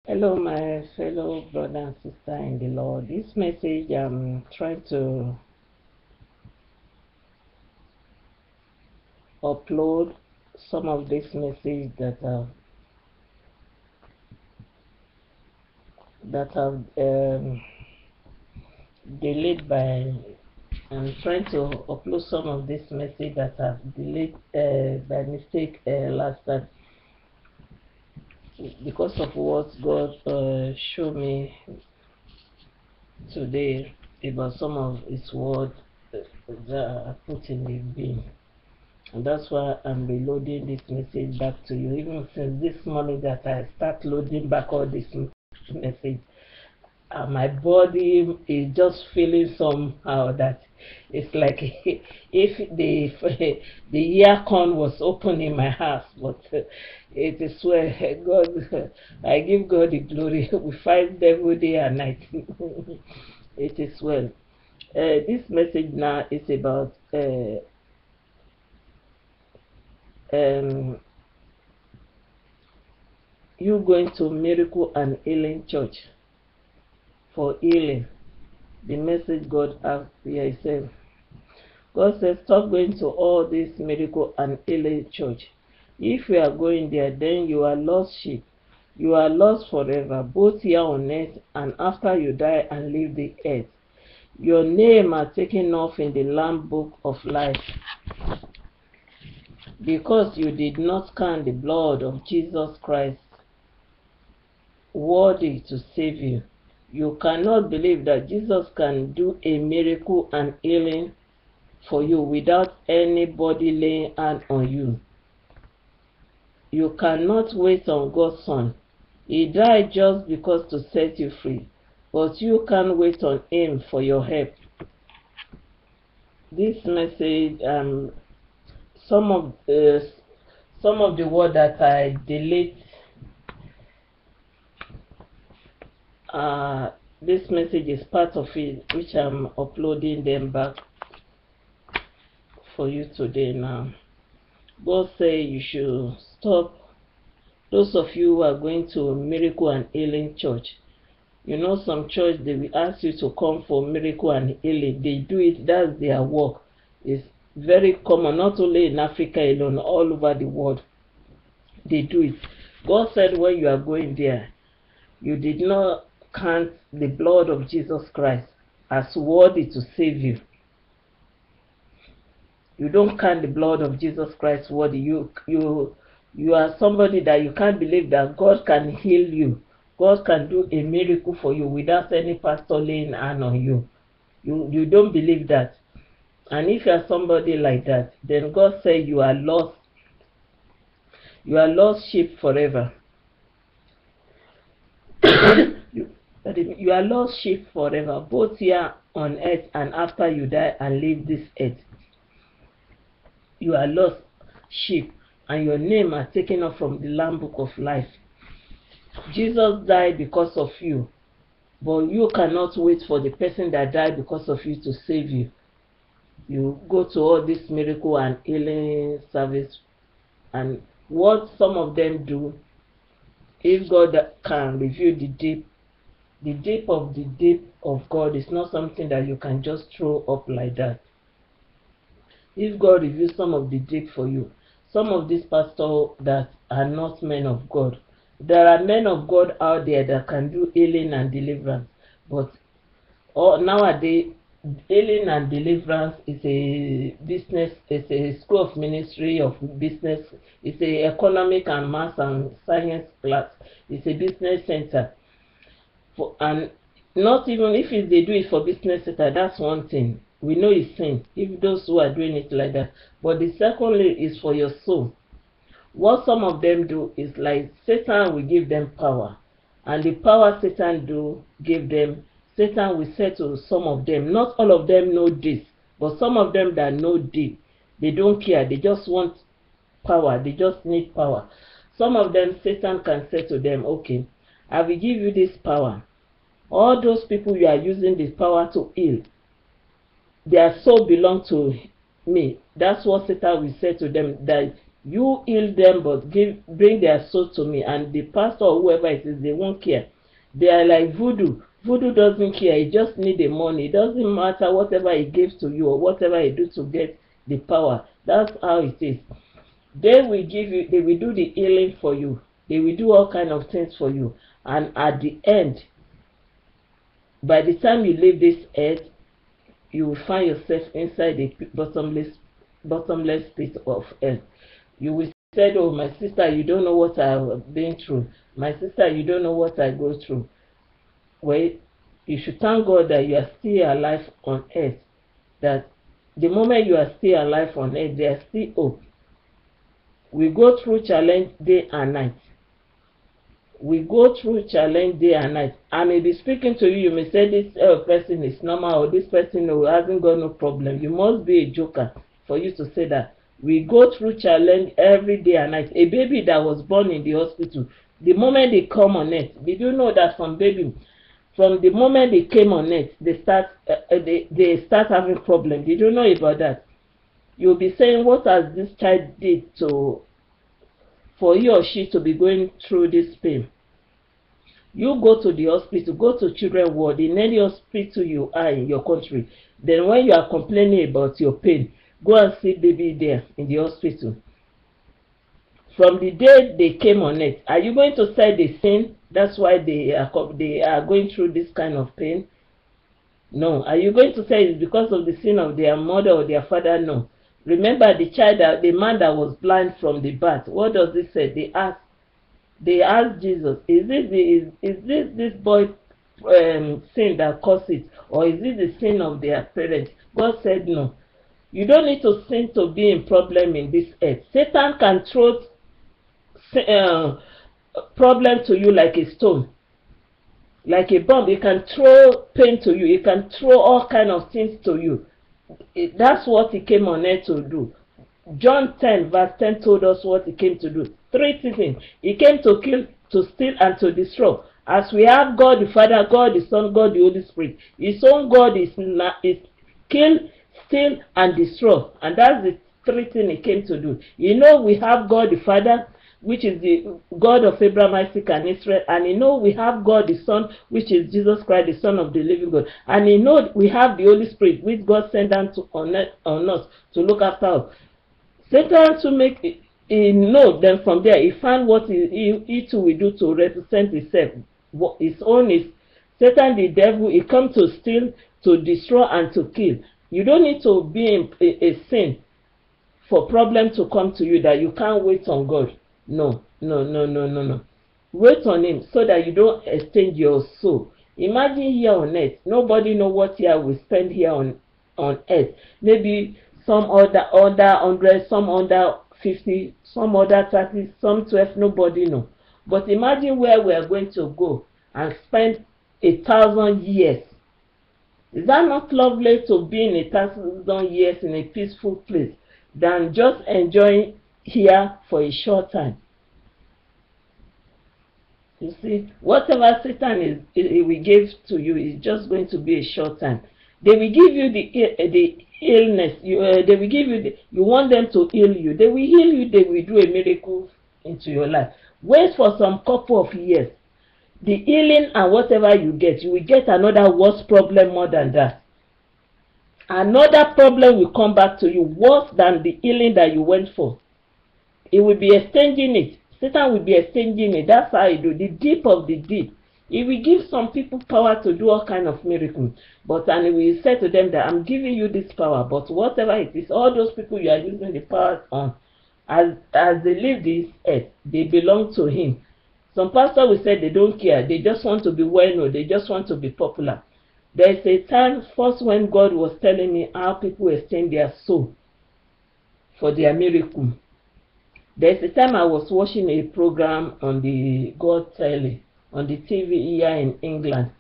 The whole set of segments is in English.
Hello, my fellow brother and sister in the Lord. This message, I'm trying to upload some of this message that have delayed by. I'm trying to upload some of this message that have delayed by mistake last time because of what God showed me today about some of His word that I put in the bin. And that's why I'm reloading this message back to you. Even since this morning that I start loading back all this message, my body is just feeling somehow that it's like if the ear con was open in my house. But it is where God, I give God the glory. We fight devil day and night. It is well. This message now is about um, you going to Miracle and Healing Church for healing. The message God asked here, he said, God says, stop going to all this Miracle and Healing Church. If you are going there, then you are lost sheep. You are lost forever, both here on earth and after you die and leave the earth. Your name are taken off in the Lamb Book of Life, because you did not count the blood of Jesus Christ worthy to save you. You cannot believe that Jesus can do a miracle and healing for you without anybody laying hand on you. You cannot wait on God's Son. He died just because to set you free, but you can't wait on Him for your help. This message, some of the word that I delete, this message is part of it, which I'm uploading them back for you today now. God say you should stop. Those of you who are going to Miracle and Healing Church, you know some church, they will ask you to come for miracle and healing. They do it, that's their work. It's very common, not only in Africa alone, all over the world. They do it. God said when you are going there, you did not count the blood of Jesus Christ as worthy to save you. You don't count the blood of Jesus Christ worthy. You are somebody that you can't believe that God can heal you. God can do a miracle for you without any pastor laying hand on you. You don't believe that. And if you are somebody like that, then God said you are lost. You are lost sheep forever. You are lost sheep forever, both here on earth and after you die and leave this earth. You are lost sheep, and your name are taken off from the Lamb Book of Life. Jesus died because of you, but you cannot wait for the person that died because of you to save you. You go to all this miracle and healing service, and what some of them do, if God can reveal the deep of the deep of God is not something that you can just throw up like that. If God reveals some of the deep for you, some of these pastors that are not men of God, there are men of God out there that can do healing and deliverance, but nowadays healing and deliverance is a business, it's a school of ministry of business, it's a economic and math and science class, it's a business center. And not even if they do it for business center, that's one thing. We know it's sin if those who are doing it like that. But the secondly is for your soul. What some of them do is like Satan will give them power, and the power Satan do give them, Satan will say to some of them, not all of them know this, but some of them that know deep, they don't care, they just want power, they just need power. Some of them, Satan can say to them, okay, I will give you this power. All those people you are using this power to heal, their soul belong to me. That's what Satan will say to them, that You heal them, but bring their soul to me. And the pastor or whoever it is, they won't care. They are like voodoo. Voodoo doesn't care. He just need the money. It doesn't matter whatever he gives to you or whatever he do to get the power. That's how it is. They will give you. They will do the healing for you. They will do all kind of things for you. And at the end, by the time you leave this earth, you will find yourself inside the bottomless pit of hell. You will say, oh, my sister, you don't know what I've been through. My sister, you don't know what I go through. Well, you should thank God that you are still alive on earth. That the moment you are still alive on earth, there is still hope. We go through challenge day and night. We go through challenge day and night. I may be speaking to you, you may say this person is normal, or this person hasn't got no problem. You must be a joker for you to say that. We go through challenge every day and night. A baby that was born in the hospital, the moment they come on earth, did you know that from the moment they came on earth, they start having problems? Did you know about that? You'll be saying, what has this child did for he or she to be going through this pain? You go to the hospital, go to children's ward, in any hospital you are in your country. Then when you are complaining about your pain, go and see baby there in the hospital. From the day they came on earth, are you going to say they sin? That's why they are going through this kind of pain? No. Are you going to say it's because of the sin of their mother or their father? No. Remember the man that was blind from the birth. What does it say? They asked Jesus, is this boy sin that caused it, or is it the sin of their parents? God said no. You don't need to sin to be in problem in this earth. Satan can throw problem to you like a stone, like a bomb. He can throw pain to you. He can throw all kind of things to you. That's what he came on earth to do. John 10 verse 10 told us what he came to do. 3 things. He came to kill, to steal, and to destroy. As we have God the Father, God the Son, God the Holy Spirit, his own God is kill, steal, and destroy. And that's the 3 things he came to do. You know, we have God the Father, which is the God of Abraham, Isaac, and Israel. And you know, we have God the Son, which is Jesus Christ, the Son of the living God. And you know, we have the Holy Spirit, which God sent down on us to look after us. Satan to make he know, then from there he found what he too will do to represent himself. His own is Satan the devil. He come to steal, to destroy, and to kill. You don't need to be in a sin for problem to come to you that you can't wait on God. No. Wait on him so that you don't exchange your soul. Imagine here on earth, nobody know what year we spend here on earth. Maybe some other 100, some under 50, some other 30, some 12, nobody know. But imagine where we are going to go and spend 1,000 years. Is that not lovely to be in 1,000 years in a peaceful place than just enjoying here for a short time? You see, whatever Satan will give to you is just going to be a short time. They will give you the illness. They will give you you want them to heal you. They will heal you. They will do a miracle into your life. Wait for some couple of years. The healing and whatever you get, you will get another worse problem more than that. Another problem will come back to you worse than the healing that you went for. He will be exchanging it. Satan will be exchanging it. That's how he do. The deep of the deep. He will give some people power to do all kind of miracles. And he will say to them that I'm giving you this power. But whatever it is, all those people you are using the power on, as they leave this earth, they belong to him. Some pastors will say they don't care. They just want to be well known. They just want to be popular. There's a time first when God was telling me how people exchange their soul for their miracle. There's a time I was watching a program on the God Telly, on the TV here in England.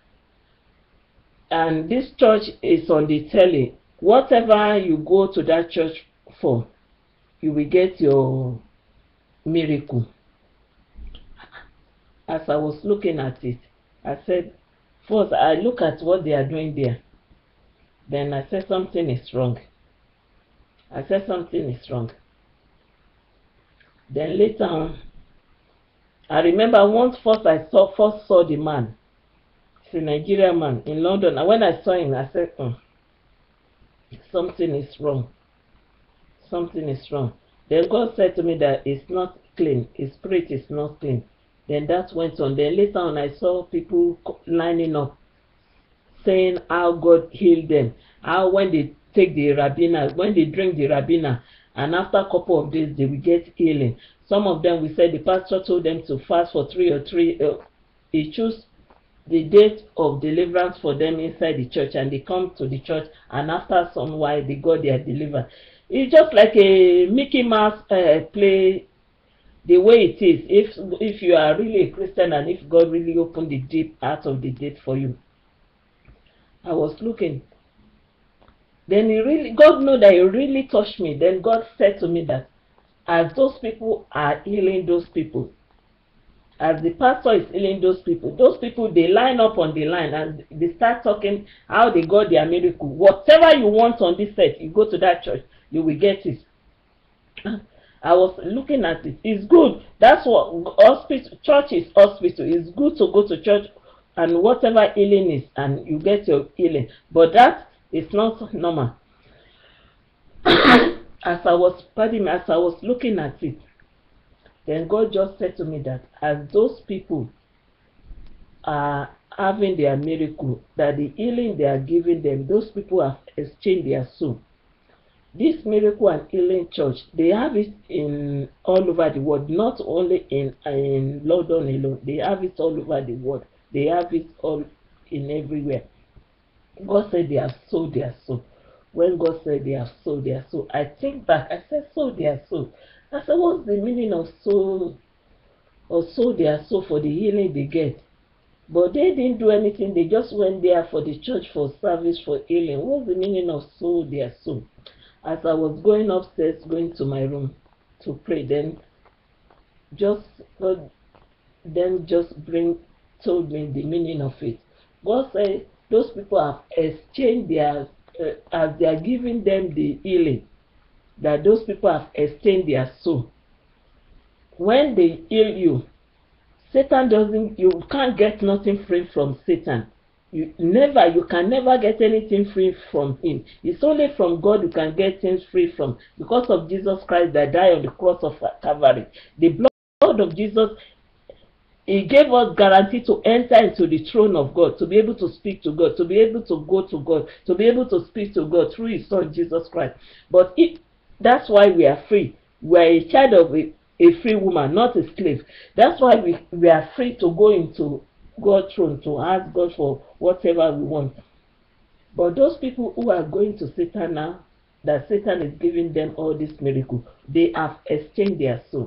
And this church is on the telly. Whatever you go to that church for, you will get your miracle. As I was looking at it, I said, first I look at what they are doing there. Then I said something is wrong. Then later on, I remember once first I first saw the man. It's a Nigerian man in London. And when I saw him, I said, something is wrong. Something is wrong. Then God said to me that it's not clean. His spirit is not clean. Then that went on. Then later on, I saw people lining up, saying how God healed them. How when they take the Rabina, when they drink the Rabina, and after a couple of days, they will get healing. Some of them, we said the pastor told them to fast for 3 or 3. He chose the date of deliverance for them inside the church, and they come to the church, and after some while, they got their deliverance. It's just like a Mickey Mouse play, the way it is. If you are really a Christian, and if God really opened the deep out of the gate for you. I was looking. Then God knew that he really touched me. Then God said to me that as those people are healing those people, as the pastor is healing those people, they line up on the line and they start talking how they got their miracle. Whatever you want on this set, you go to that church, you will get it. I was looking at it. It's good. That's what hospital, church is hospital. It's good to go to church and whatever healing is, and you get your healing. But that is not normal. As I was looking at it, then God just said to me that as those people are having their miracle, that the healing they are giving them, those people have exchanged their soul. This miracle and healing church, they have it in all over the world, not only in London alone. They have it all over the world. They have it all in everywhere. God said they have sold their soul. When God said they have sold their soul, I think back, I said sold their soul. I said, what's the meaning of soul, or sold their soul for the healing they get? But they didn't do anything. They just went there for the church, for service, for healing. What's the meaning of sold their soul? As I was going upstairs, going to my room to pray, then God told me the meaning of it. God said those people have exchanged their, as they are giving them the healing, that those people have exchanged their soul. When they heal you, Satan you can't get nothing free from Satan. You can never get anything free from him. It's only from God you can get things free from, because of Jesus Christ that died on the cross of Calvary. The blood of Jesus, he gave us guarantee to enter into the throne of God, to be able to speak to God, to be able to go to God, to be able to speak to God through his son Jesus Christ. But that's why we are free. We are a child of a free woman, not a slave. That's why we are free to go into God's throne, to ask God for whatever we want. But those people who are going to Satan now, that Satan is giving them all this miracle, they have exchanged their soul.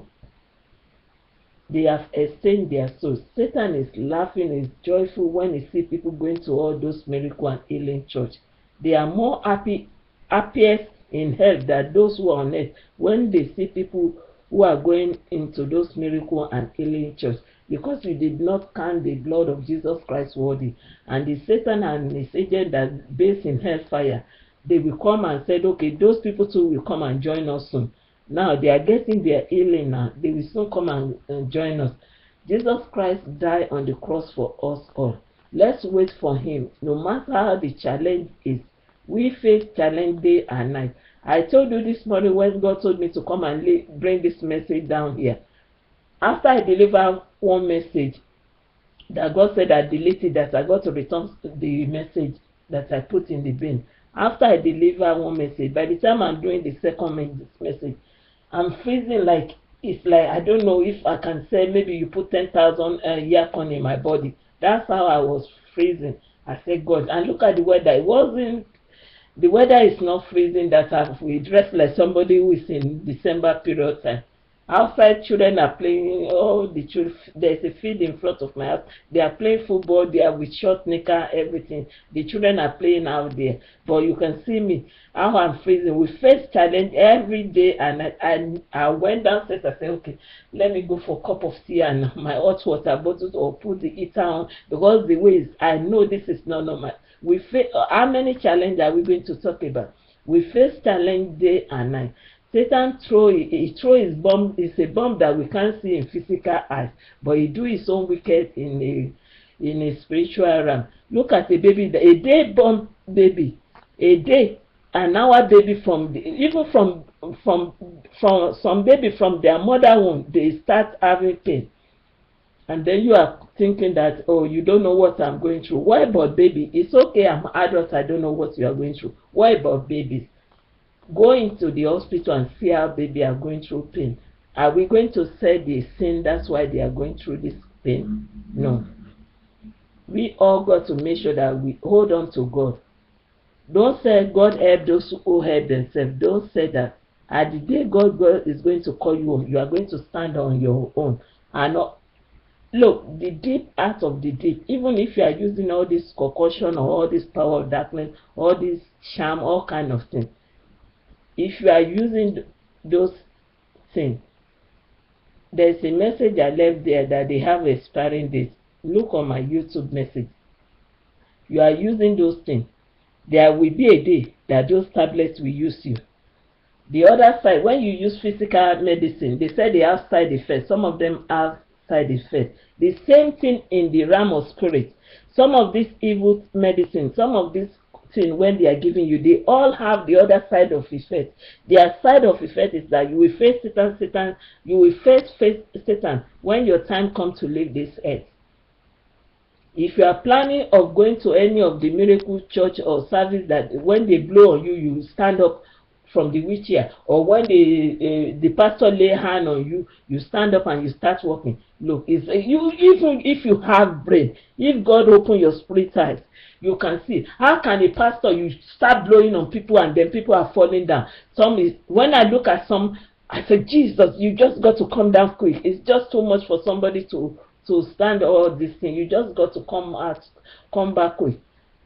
They have exchanged their souls. Satan is laughing, is joyful when he sees people going to all those miracle and healing church. They are more happiest in hell than those who are on earth when they see people who are going into those miracle and healing church, because you did not count the blood of Jesus Christ worthy. And the Satan and his agent that based in hellfire, they will come and say, okay, those people too will come and join us soon. Now they are getting their healing now. They will soon come and join us. Jesus Christ died on the cross for us all. Let's wait for him. No matter how the challenge is, we face challenge day and night. I told you this morning when God told me to come and bring this message down here. After I deliver one message that God said I deleted, that I got to return the message that I put in the bin. After I deliver one message, by the time I'm doing the second message, I'm freezing like, it's like, I don't know if I can say, maybe you put 10,000 earphone in my body. That's how I was freezing. I said, God, and look at the weather. The weather is not freezing that we dress like somebody who is in December period time. Outside, children are playing. Oh, the children, there's a field in front of my house. They are playing football. They are with short knicker, everything. The children are playing out there. But you can see me, how I'm freezing. We face challenge every day, and I went downstairs. I said, okay, let me go for a cup of tea and my hot water bottle, or put the heater on, because the way is, I know this is not normal. How many challenges are we going to talk about? We face challenge day and night. Satan he throw his bomb. It's a bomb that we can't see in physical eyes, but he do his own wicked in a spiritual realm. Look at a baby, a day born baby, a day an hour baby, even from some baby from their mother womb, they start having pain. And then you are thinking that, oh, you don't know what I'm going through. Why about baby? It's okay, I'm adult, I don't know what you are going through. Why about babies? Go into the hospital and see how baby are going through pain. Are we going to say they sin, that's why they are going through this pain? No. We all got to make sure that we hold on to God. Don't say God help those who help themselves. Don't say that. At the day God is going to call you home, you are going to stand on your own. And look, the deep out of the deep, even if you are using all this concoction or all this power of darkness, all this charm, all kind of things, if you are using those things, there's a message I left there that they have expiring date. Look on my YouTube message. You are using those things, there will be a day that those tablets will use you. The other side, when you use physical medicine, they say they have side effects. Some of them have side effects. The same thing in the realm of spirit. Some of these evil medicine, some of these things when they are giving you, they all have the other side of effect. Their side of effect is that you will face Satan, you will face Satan when your time comes to leave this earth. If you are planning of going to any of the miracle church or service that when they blow on you, you stand up from the wheelchair, or when the pastor lay hand on you, you stand up and you start walking. Look, even if you have brain, if God open your spirit eyes, you can see. How can a pastor, you start blowing on people and then people are falling down? When I look at some, I say, Jesus, you just got to come down quick. It's just too much for somebody to stand all this thing. You just got to come back quick.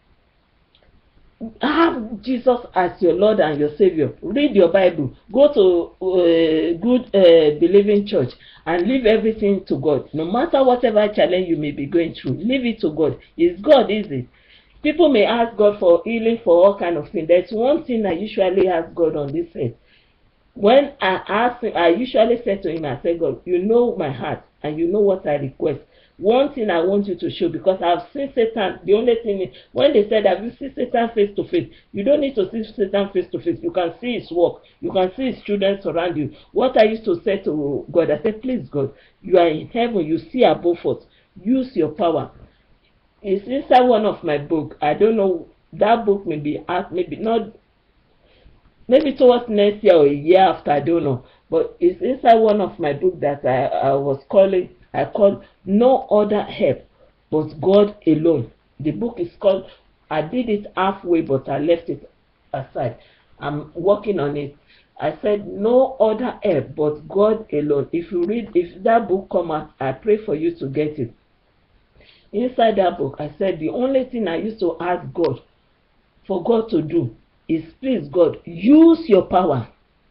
Have Jesus as your Lord and your Savior. Read your Bible. Go to a good believing church and leave everything to God. No matter whatever challenge you may be going through, leave it to God. Is God easy? People may ask God for healing for all kind of things. There's one thing I usually ask God on this earth. When I ask him, I usually say to him, I say, God, you know my heart and you know what I request. One thing I want you to show, because I've seen Satan. The only thing is, when they said, have you seen Satan face to face? You don't need to see Satan face to face. You can see his work. You can see his children surround you. What I used to say to God, I said, please God, you are in heaven. You see above us. Use your power. It's inside one of my book. I don't know. That book may be out, maybe not. Maybe towards next year or a year after, I don't know. But it's inside one of my books that I called No Other Help But God Alone. The book is called, I did it halfway, but I left it aside. I'm working on it. I said, no other help but God alone. If that book come out, I pray for you to get it. Inside that book, I said, the only thing I used to ask God, for God to do, is please God, use your power.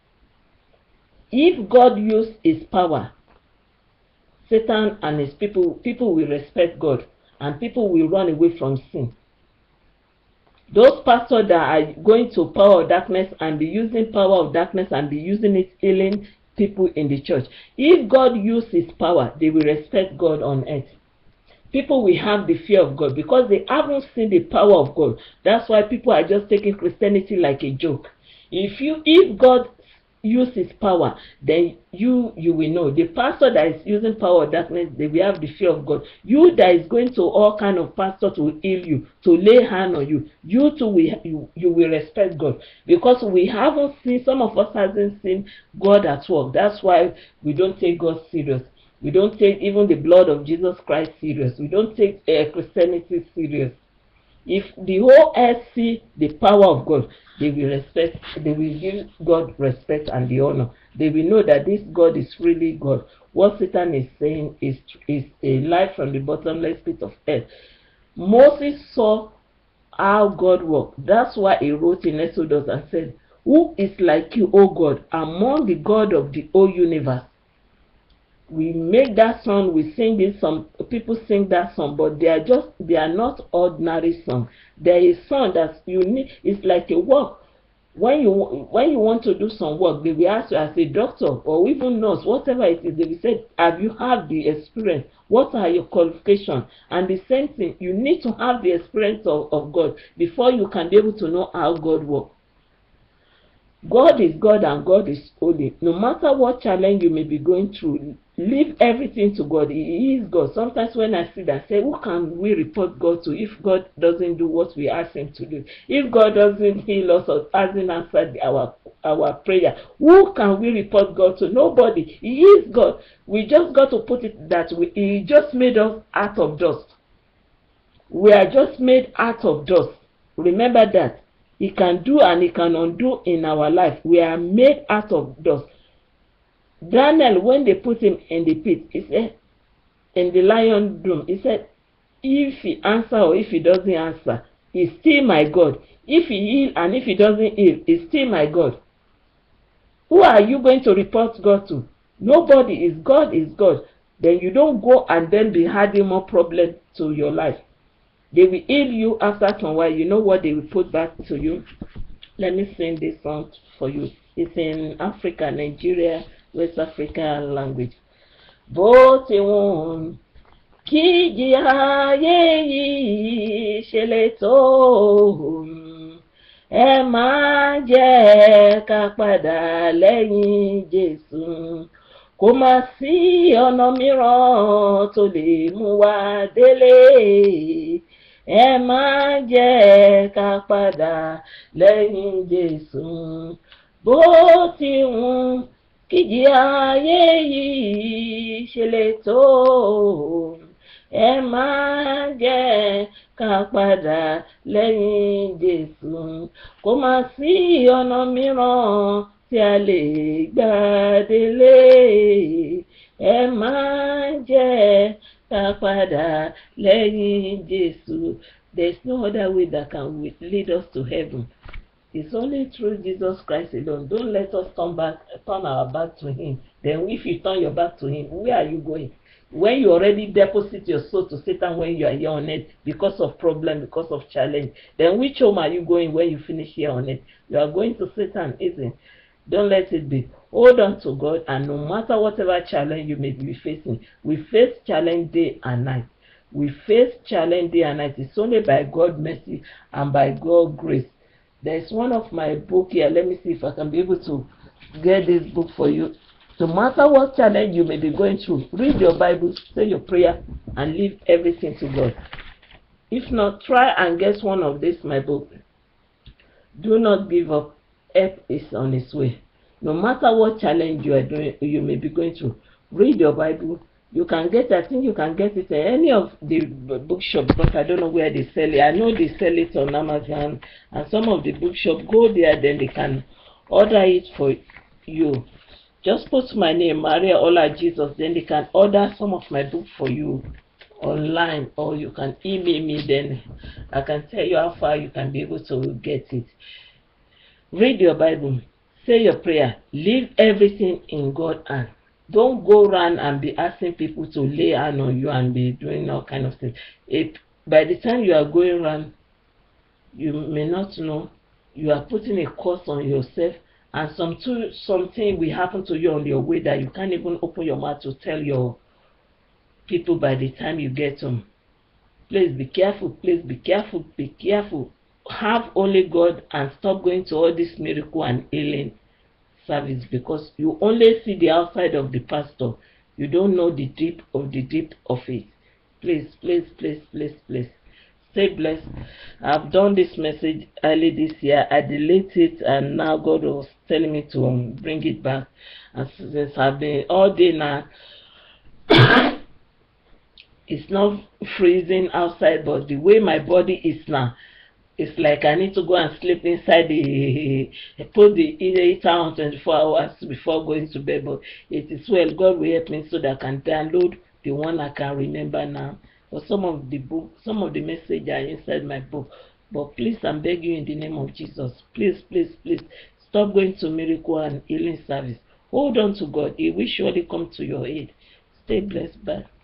If God used his power, Satan and his people will respect God, and people will run away from sin. Those pastors that are going to power of darkness and be using power of darkness and be using it healing people in the church, if God uses his power, they will respect God on earth. People will have the fear of God because they haven't seen the power of God. That's why people are just taking Christianity like a joke. If God uses power, then you will know. The pastor that is using power of darkness, they will have the fear of God. You that is going to all kind of pastor to heal you, to lay hand on you, you too you will respect God, because we haven't seen, some of us hasn't seen God at work. That's why we don't take God serious. We don't take even the blood of Jesus Christ serious. We don't take Christianity serious. If the whole earth see the power of God, they will respect, they will give God respect and the honor. They will know that this God is really God. What Satan is saying is a lie from the bottomless pit of earth. Moses saw how God worked. That's why he wrote in Exodus and said, who is like you, O God, among the God of the whole universe? We make that song, we sing it, some people sing that song, but they are not ordinary song. There is song that's unique. It's like a work When you want to do some work, they will ask you as a doctor or even nurse, whatever it is, they will say, have you had the experience? What are your qualifications? And the same thing, you need to have the experience of God before you can be able to know how God works. God is God and God is holy. No matter what challenge you may be going through, leave everything to God. He is God. Sometimes when I see that, I say, who can we report God to if God doesn't do what we ask him to do? If God doesn't heal us or hasn't answered our prayer, who can we report God to? Nobody. He is God. We just got to put it that he just made us out of dust. We are just made out of dust. Remember that. He can do and he can undo in our life. We are made out of dust. Daniel, when they put him in the pit, he said, in the lion room, he said, if he answer or if he doesn't answer, he's still my God. If he heal and if he doesn't heal, he's still my God. Who are you going to report God to? Nobody. Is God is God. Then you don't go and then be adding more problem to your life. They will heal you after some while. You know what they will put back to you? Let me sing this song for you. It's in Africa, Nigeria, West Africa language. Bó ti wùn kí ìjì ayé yìí ṣe lè tó, ẹ má jẹ́ ká padà lẹ́yìn Jésù. Kò má sí ọ̀nà mìíràn tó lè mú wa délé. Ẹ má jẹ́ ká padà lẹ́yìn Jésù. Bó ti wùn kíjì ayé yìí ṣe lè tó, ẹ má jẹ́ ká padà lẹ́yìn Jésù. Kò má sí ọ̀nà mìíràn tí a lè gbà délé. Ẹ má jẹ́ ká padà lẹ́yìn Jésù. There's no other way that can lead us to heaven. It's only through Jesus Christ alone. Don't let us turn our back to him. Then if you turn your back to him, where are you going? When you already deposit your soul to Satan when you are here on earth because of problem, because of challenge, then which home are you going when you finish here on earth? You are going to Satan, isn't it? Don't let it be. Hold on to God, and no matter whatever challenge you may be facing, we face challenge day and night. We face challenge day and night. It's only by God's mercy and by God's grace. There's one of my book here. Let me see if I can be able to get this book for you. No matter what challenge you may be going through, read your Bible, say your prayer, and leave everything to God. If not, try and get one of this, my book. Do not give up. Help is on its way. No matter what challenge you may be going through, read your Bible. You can get, I think you can get it at any of the bookshop, because I don't know where they sell it. I know they sell it on Amazon, and some of the bookshop, go there, then they can order it for you. Just put my name, Maria Ola Jesus, then they can order some of my book for you online, or you can email me, then I can tell you how far you can be able to get it. Read your Bible, say your prayer, leave everything in God's hand. Don't go around and be asking people to lay hand on you and be doing all kind of things. By the time you are going around, you may not know you are putting a curse on yourself, and something will happen to you on your way that you can't even open your mouth to tell your people by the time you get home. Please be careful. Please be careful. Be careful. Have only God and stop going to all this miracle and healing service, because you only see the outside of the pastor. You don't know the deep of it. Please, please, please, please, please. Stay blessed. I've done this message early this year. I deleted it, and now God was telling me to bring it back. And since I've been all day now, it's not freezing outside, but the way my body is now, it's like I need to go and sleep inside put the heater on 24 hours before going to bed. But it is well. God will help me so that I can download the one I can remember now. But some of the message are inside my book. But please, I'm begging you in the name of Jesus, please, please, please, stop going to miracle and healing service. Hold on to God. He will surely come to your aid. Stay blessed. Bye.